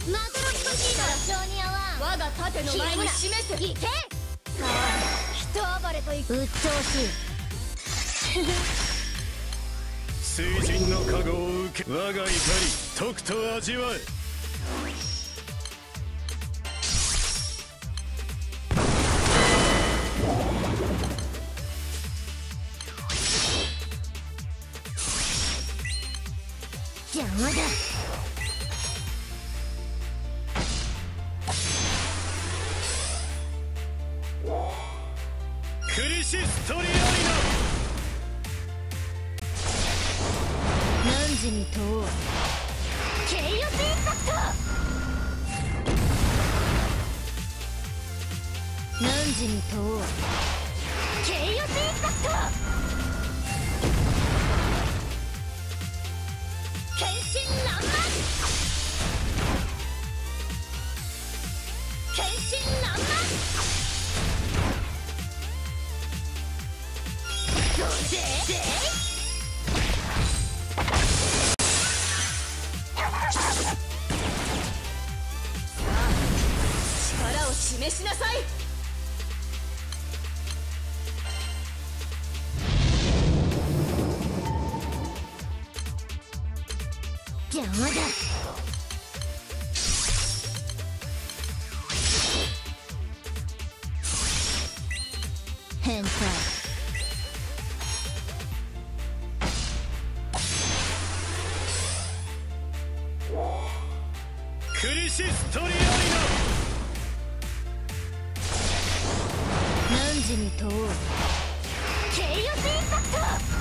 まどろっこしいから性に合わん。我が盾の前に示せ。いけ。人暴れといく。うっとうしい。 水神の加護を受け、我が怒りとくと味わえ。 邪魔だ。 クリシストリアリ何時に問おう。ケイオスインパクト。何時に問おう。ケイオスインパクト。剣心乱漫。剣心乱漫。どうで力を示しなさい。邪魔だ。変態。 クリシストリアリ何時に問おう。ケイオスインパクト。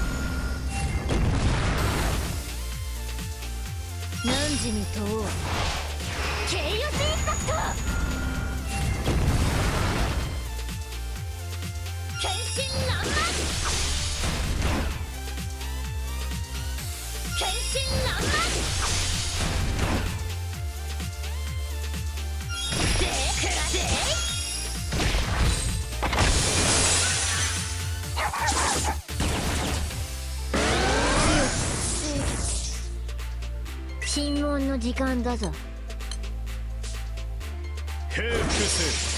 何時に問おう。ケイオスインパクト。剣心乱漫。剣心乱漫。でくらで審問の時間だぞ。 平伏せ。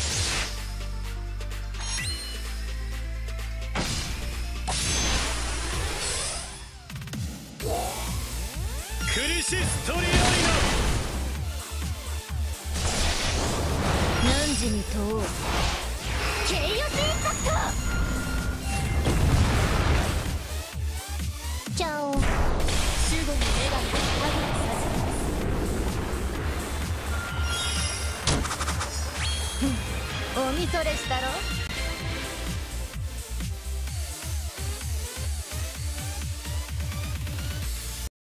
クリシストリアリ何時に問おう。ケイオスインパクト。チャオ。守護に女神がハグさせ。おみそれしたろ。